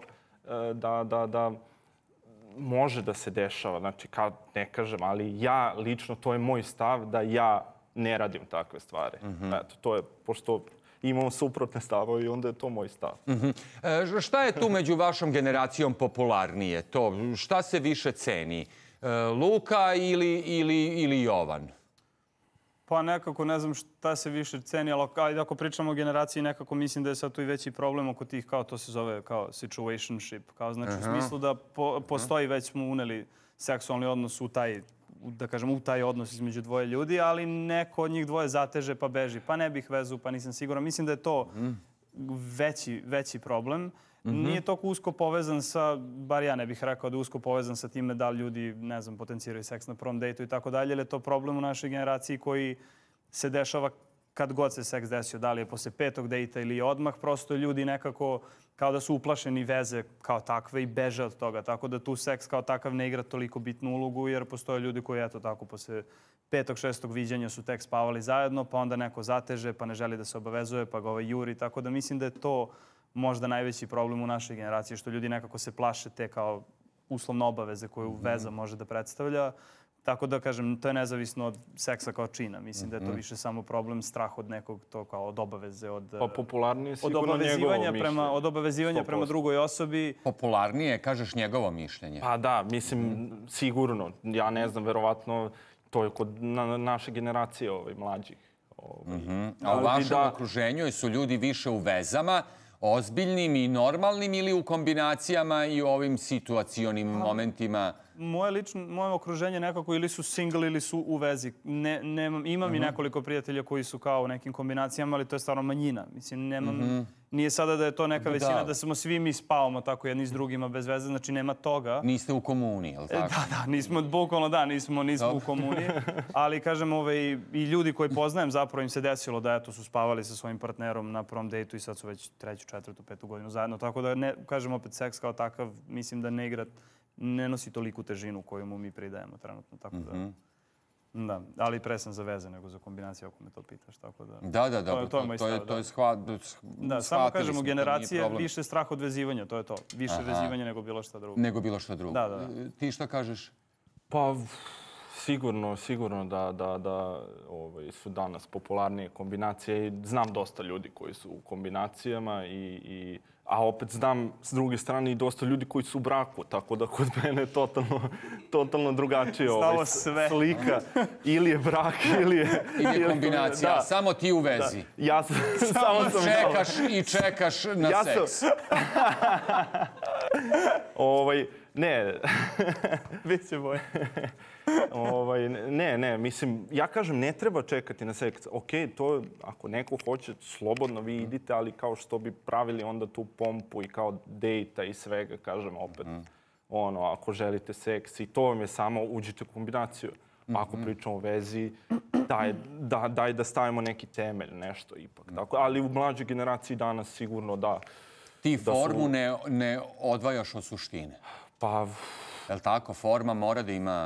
da može da se dešava. Znači, ne kažem, ali ja lično, to je moj stav da ja ne radim takve stvari. Eto, to je, pošto imamo suprotne stavove i onda je to moj stav. Šta je tu među vašom generacijom popularnije? Šta se više ceni? Luka ili Jovan? Pa nekako ne znam šta se više ceni, ali ako pričamo o generaciji, nekako mislim da je sad tu i veći problem oko tih, kao to se zove, kao situationship. Kao znači u smislu da postoji, već smo uneli seksualni odnos u taj, da kažem, u taj odnos između dvoje ljudi, ali neko od njih dvoje zateže pa beži. Pa ne bih vezu, pa nisam siguran. Mislim da je to veći problem. Nije toliko usko povezan sa, bar ja ne bih rekao da je usko povezan sa time da li ljudi, ne znam, potenciraju seks na prvom dejtu i tako dalje, ali je to problem u našoj generaciji koji se dešava kad god se seks desio, da li je posle 5. dejta ili odmah, prosto ljudi nekako kao da su uplašeni veze kao takve i beže od toga, tako da tu seks kao takav ne igra toliko bitnu ulogu, jer postoje ljudi koji, eto tako, posle 5. 6. viđenja su tek spavali zajedno, pa onda neko zateže, pa ne želi da se obavezuje, pa ga juri, tako da mislim da je to možda najveći problem u našoj generaciji, što ljudi nekako se plaše te kao uslovne obaveze koju veza može da predstavlja. Tako da, kažem, to je nezavisno od seksa kao čina. Mislim da je to više samo problem, strah od nekog, to kao od obaveze, Pa popularnije sigurno njegovo mišljenje. Od obavezivanja prema drugoj osobi. Popularnije, kažeš, njegovo mišljenje? Pa da, mislim, sigurno. Ja ne znam, verovatno, to je kod naše generacije mlađih. A u vašem okruženju su ljudi više u vezama, ozbiljnim i normalnim, ili u kombinacijama i ovim situacionim momentima? moje okruženje nekako ili su single ili su u vezi. Imam i nekoliko prijatelja koji su kao u nekim kombinacijama, ali to je stvarno manjina. Mislim, nije sada da je to neka većina, da smo svi mi spavamo tako jedni s drugima bez veze, znači nema toga. Niste u komuniji, je li tako? Da, nismo, bukvalno nismo u komuniji. Ali, kažem, i ljudi koji poznajem, zapravo im se desilo da eto su spavali sa svojim partnerom na prvom dejtu i sad su već 3., 4., 5. godinu zajedno. Tako da, kažem opet, seks kao takav, mislim da ne nosi toliku težinu koju mu mi pridajemo trenutno. Tako da, da, ali pre sam za veze nego za kombinaciju, ako me to pitaš. Tako da, Da, to je moj stav. to je da, samo kažemo, generacije više strah od vezivanja, to je to. Više vezivanja nego bilo šta drugo. Nego bilo šta drugo. Da. Ti šta kažeš? Pa sigurno da su danas popularnije kombinacije i znam dosta ljudi koji su u kombinacijama a opet znam s druge strane i dosta ljudi koji su u braku, tako da kod mene je totalno drugačije slika. Ili je brak, ili je kombinacija. Samo ti u vezi. Ja samo sam čekaš na seks. Ne. Biće boje. Ne, mislim, ja kažem, ne treba čekati na seks. Ok, to ako neko hoće, slobodno vi idite, ali kao što bi pravili onda tu pompu i kao dejta i svega, kažem opet. Ako želite seks i to vam je samo, uđite u kombinaciju. Ako pričamo o vezi, daj da stavimo neki temelj, nešto ipak. Ali u mlađoj generaciji danas sigurno da. Ti formu ne odvajaš od suštine. Pa... Je li tako? Forma mora da ima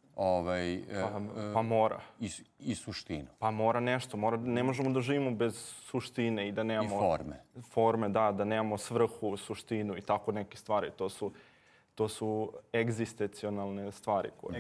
pa mora. I suštinu. Pa mora nešto. Ne možemo da živimo bez suštine i da nemamo... I forme. Forme, da nemamo svrhu, suštinu i tako neke stvari. To su egzistencionalne stvari koje...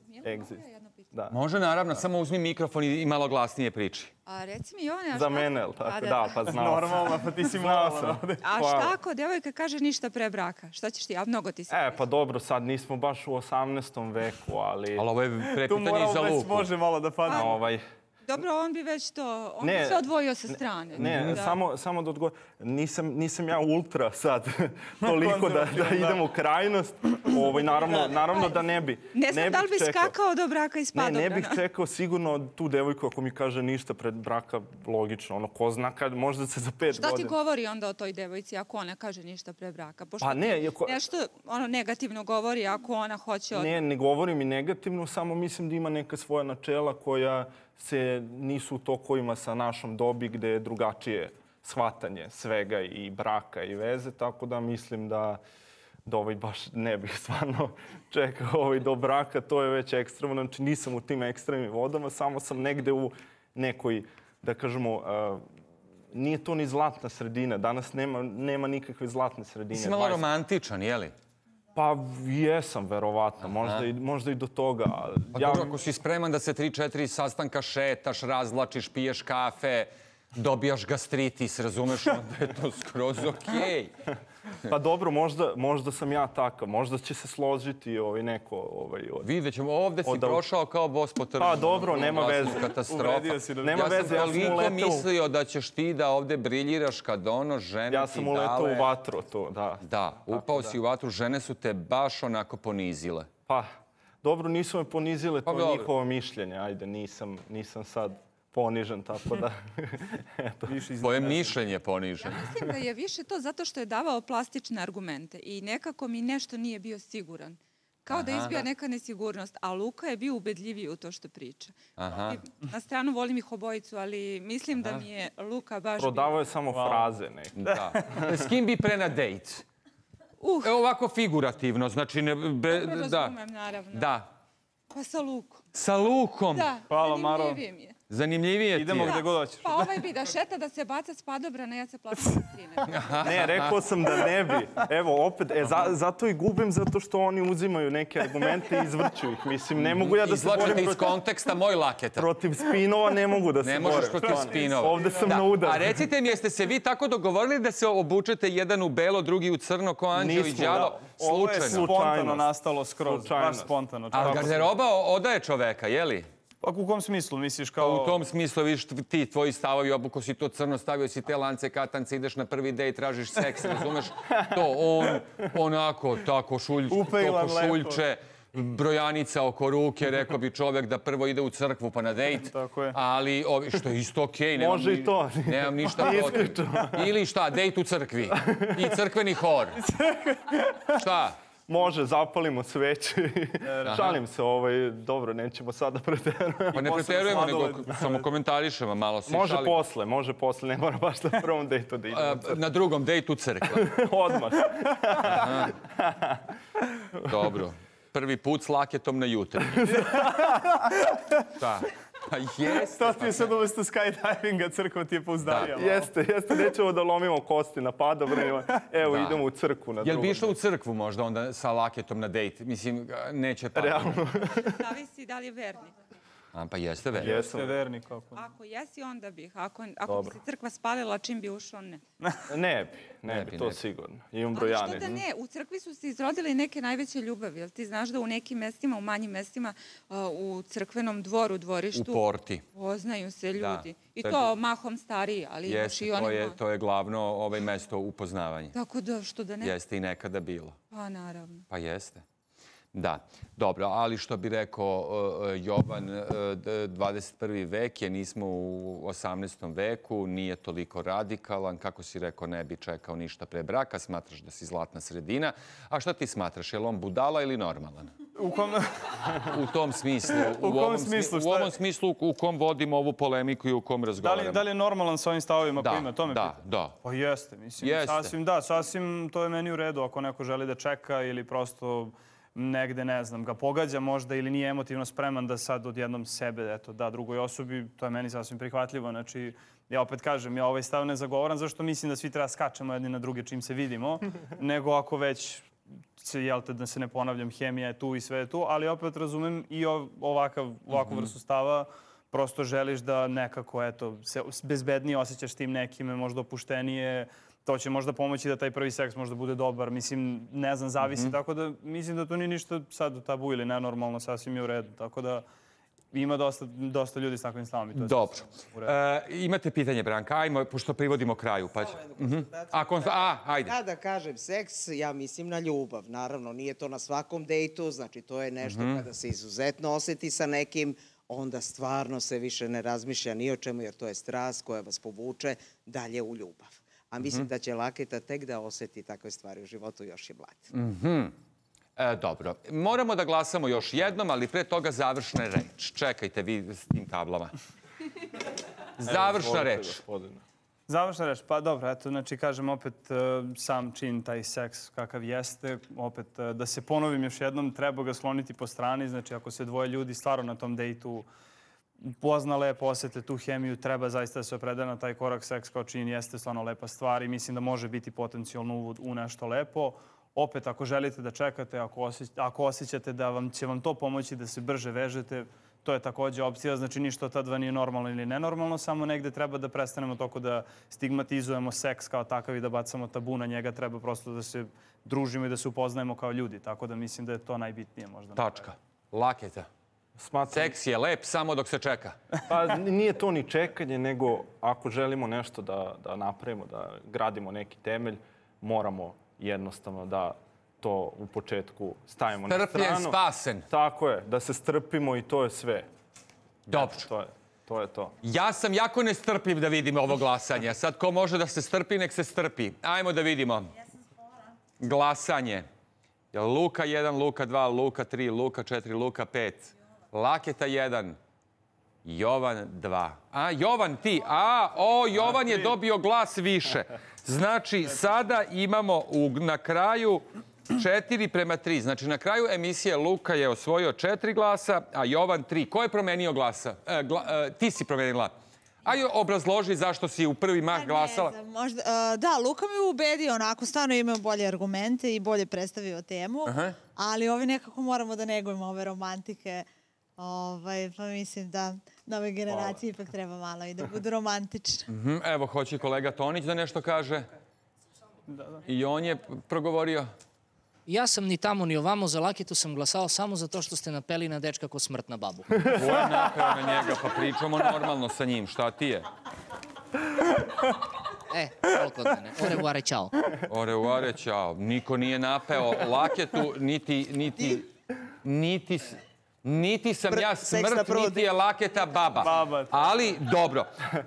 Može, naravno. Samo uzmi mikrofon i malo glasnije priči. A reci mi, Jovane, za mene, je li tako? Da, pa znao sam. Normalno, pa ti si morala. A šta ako devojka kaže ništa pre braka? Šta ćeš ti? A mnogo ti se... Pa dobro, sad nismo baš u 18. veku, ali... Ali ovo je prepitanje za Luku. Tu moral može malo da padne. Dobro, on bi već to... On bi se odvojio sa strane. Ne, samo da odgovorim. Nisam ja ultra sad toliko da idem u krajnost. Naravno da ne bi. Ne znam da li bi skakao do braka i spadao. Ne bih čekao sigurno tu devojku ako mi kaže ništa pred braka, logično. Ko zna kad, možda se za 5 godina. Šta ti govori onda o toj devojci ako ona kaže ništa pred braka? Pa ne. Nešto negativno govori ako ona hoće... Ne govori mi negativno, samo mislim da ima neka svoja načela koja se nisu u tokovima sa našom dobi gde je drugačije shvatanje svega i braka i veze, tako da mislim da baš ne bih stvarno čekao do braka, to je već ekstremno, znači nisam u tim ekstremnim vodama, samo sam negde u nekoj, da kažemo, nije to ni zlatna sredina, danas nema nikakve zlatne sredine. Si malo romantičan, je li? Pa jesam, verovatno. Možda i do toga. Pa dobro, ako si spreman da se 3-4 sastanka šetaš, razvlačiš, piješ kafe, dobijaš gastritis, razumeš, onda je to skroz okej. Pa dobro, možda sam ja takav. Možda će se složiti neko... Vidjet ćemo, ovde si prošao kao bos po trgu. Pa dobro, nema veze. Katastrofa. Ja sam toliko mislio da ćeš ti da ovde briljiraš kad žene ti dale... Ja sam uletao u vatru, to, da. Da, upao si u vatru, žene su te baš onako ponizile. Pa, dobro, nisu me ponizile, to je njihovo mišljenje. Ajde, nisam sad ponižen, tako da... Tvoje mišljenje je poniženo. Ja mislim da je više to zato što je davao plastične argumente i nekako mi nešto nije bio siguran. Kao da izbija neka nesigurnost, a Luka je bio ubedljiviji u to što priča. Na stranu volim ih obojicu, ali mislim da mi je Luka baš... Prodavao je samo fraze neke. Da. S kim bi pre na dejt? Evo ovako figurativno, znači... Dobro razumem, naravno. Da. Pa sa Lukom. Sa Lukom? Da, zanimljivije mi je. Zanimljivije ti je. Idemo gde god hoćeš. Pa ovaj bi da šeta, da se baca s padobrana, ja se plaćam sa strine. Ne, rekao sam da ne bi. Evo, opet, zato i gubim, zato što oni uzimaju neke argumente i izvrću ih. Mislim, ne mogu ja da se borim izvlačite iz konteksta moj laketar. Protiv spinova ne mogu da se borim. Ne možeš protiv spinova. Ovde sam na udaru. A recite mi, jeste se vi tako dogovorili da se obučete jedan u belo, drugi u crno, ko Anđeo i Đavo? Ovo je spontano nastalo skroz, baš spontano. Ali garderoba odaje čoveka, je li? Pa u kom smislu misliš kao... U tom smislu, vidiš ti, tvoji stavovi, obuko si to crno, stavio si te lance, katance, ideš na prvi dejt, tražiš seks, razumeš? To on, onako, tako, šuljče, brojanica oko ruke, rekao bi čovek da prvo ide u crkvu pa na dejt. Tako je. Ali, što je isto okej. Može i to. Nemam ništa protiv. Ili šta, dejt u crkvi. I crkveni hor. Šta? Može, zapalimo sveće. Šalim se, dobro, nećemo sada preterujemo. Pa ne preterujemo, nego samo komentarišemo malo. Može posle, ne mora baš na prvom dejtu da idemo. Na drugom dejtu crkva. Odmah. Dobro. Prvi put s laketom na jutri. Šta? Pa jeste. To ti je sad umesto skydivinga, crkva ti je pouzdarija. Jeste, nećemo da lomimo kosti na padobrane. Evo, idemo u crkvu na drugom. Jel bi išla u crkvu možda onda sa laketom na dejt? Mislim, neće pa. Realno. Zavisi da li je vernik. Pa jeste vernik. Jeste vernik. Ako jesi, onda bih. Ako bi se crkva spalila, čim bi ušao, ne. Ne bi, to sigurno. Imam Ali brojane. što da ne, u crkvi su se izrodile neke najveće ljubavi. Jel ti znaš da u nekim mestima, u manjim mestima, u crkvenom dvoru, dvorištu... U porti. Poznaju se ljudi. I to mahom stariji, ali još i oni... Jeste, to je glavno mesto upoznavanja. Tako da, što da ne? Jeste i nekada bilo. Pa naravno. Pa jeste. Da, dobro, ali što bi rekao Jovan, 21. vek je, nismo u 18. veku, nije toliko radikalan, kako si rekao, ne bi čekao ništa pre braka, smatraš da si zlatna sredina. A šta ti smatraš, je li on budala ili normalan? U tom smislu. U kom smislu? U ovom smislu u kom vodimo ovu polemiku i u kom razgovaramo. Da li je normalan sa ovim stavovima koji ima? Da. Pa jeste, mislim. Sasvim to je meni u redu ako neko želi da čeka ili prosto negde, ne znam, ga pogađa možda ili nije emotivno spreman da sad odjednom sebe da drugoj osobi, to je meni sasvim prihvatljivo. Znači, ja opet kažem, ja ovaj stav ne zagovaram zašto mislim da svi treba skačemo jedni na druge čim se vidimo, nego ako već da se ne ponavljam, hemija je tu i sve je tu, ali opet razumem i ovakvu vrstu stava, prosto želiš da nekako, se bezbednije osjećaš s tim nekime, možda opuštenije. To će možda pomoći da taj prvi seks možda bude dobar. Mislim, ne znam, zavisi. Tako da mislim da to nije ništa sad tabu ili nenormalno, sasvim je u redu. Tako da ima dosta ljudi s takvim stavom. Dobro. Imate pitanje, Branka? Ajmo, pošto privodimo kraju. Ajde. Kada kažem seks, ja mislim na ljubav. Naravno, nije to na svakom dejtu. Znači, to je nešto kada se izuzetno oseti sa nekim, onda stvarno se više ne razmišlja ni o čemu, jer to je strast koja vas povuče dalje u ljubav. A mislim da će Laketa tek da oseti takve stvari u životu, još je mlad. Dobro. Moramo da glasamo još jednom, ali pre toga završna reč. Čekajte vi s tim tablama. Završna reč. Završna reč, pa dobro, eto, znači kažem opet sam čin, taj seks kakav jeste, opet da se ponovim još jednom, treba ga sloniti po strani, znači ako se dvoje ljudi stvarno na tom dejtu pozna lepo, osete tu hemiju, treba zaista da se opredele na taj korak. Seks kao čin jeste stvarno lepa stvar i mislim da može biti potencijalno uvod u nešto lepo. Opet, ako želite da čekate, ako osjećate da će vam to pomoći da se brže vežete, to je takođe opcija. Znači, ništa od ta dva nije normalno ili nenormalno, samo negde treba da prestanemo toko da stigmatizujemo seks kao takav i da bacamo tabu na njega. Treba prosto da se družimo i da se upoznajemo kao ljudi. Tako da mislim da je to najbitnije možda. Tačka. Laketa. Seks je lep samo dok se čeka. Pa nije to ni čekanje, nego ako želimo nešto da napravimo, da gradimo neki temelj, moramo jednostavno da to u početku stavimo na stranu. Strpljen, spasen. Tako je, da se strpimo i to je sve. Dobro. To je to. Ja sam jako nestrpljiv da vidim ovo glasanje. Sad ko može da se strpi, nek se strpi. Ajmo da vidimo. Ja sam spora. Glasanje. Luka 1, Luka 2, Luka 3, Luka 4, Luka 5. Laketa 1, Jovan 2. Jovan ti. Jovan je dobio glas više. Znači, sada imamo na kraju 4:3. Znači, na kraju emisije Luka je osvojio 4 glasa, a Jovan 3. Ko je promenio glasa? Ti si promenio glas. Ajde, obrazloži zašto si u prvi mah glasala. Ne znam, možda... Da, Luka me ubedio, onako, stvarno imao bolje argumente i bolje predstavio temu, ali ovi nekako moramo da negujemo ove romantike. Pa mislim da nove generacije ipak treba malo i da budu romantične. Evo, hoće kolega Tonić da nešto kaže. I on je progovorio. Ja sam ni tamo ni ovamo, za Laketu sam glasao samo zato što ste napeli na dečka ko smrt na babu. Ko je napeo na njega? Pa pričamo normalno sa njim. Šta ti je? Toliko od mene. Au revoir, čao. Au revoir, čao. Niko nije napeo Laketu, niti Niti sam ja Seks na smrt, prvo niti je Laketa baba. Ali, dobro.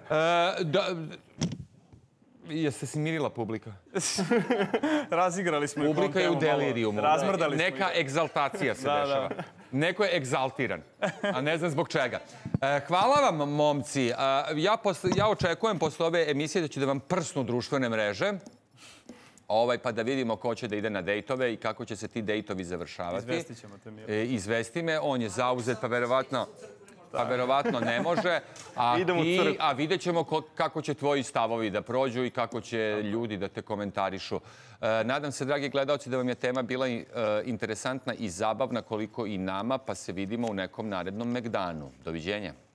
Jeste se mirila publika? Razigrali smo ih. Publika je u delirijumu. Razmrdali smo ih. Neka egzaltacija se dešava. Neko je egzaltiran, a ne znam zbog čega. Hvala vam, momci. Ja očekujem posle ove emisije da će da vam prsnu društvene mreže, pa da vidimo ko će da ide na dejtove i kako će se ti dejtovi završavati. Izvestit ćemo te, Miro. Izvesti me, on je zauzet, pa verovatno ne može. A vidjet ćemo kako će tvoji stavovi da prođu i kako će ljudi da te komentarišu. Nadam se, dragi gledalci, da vam je tema bila interesantna i zabavna koliko i nama, pa se vidimo u nekom narednom Megdanu. Doviđenja.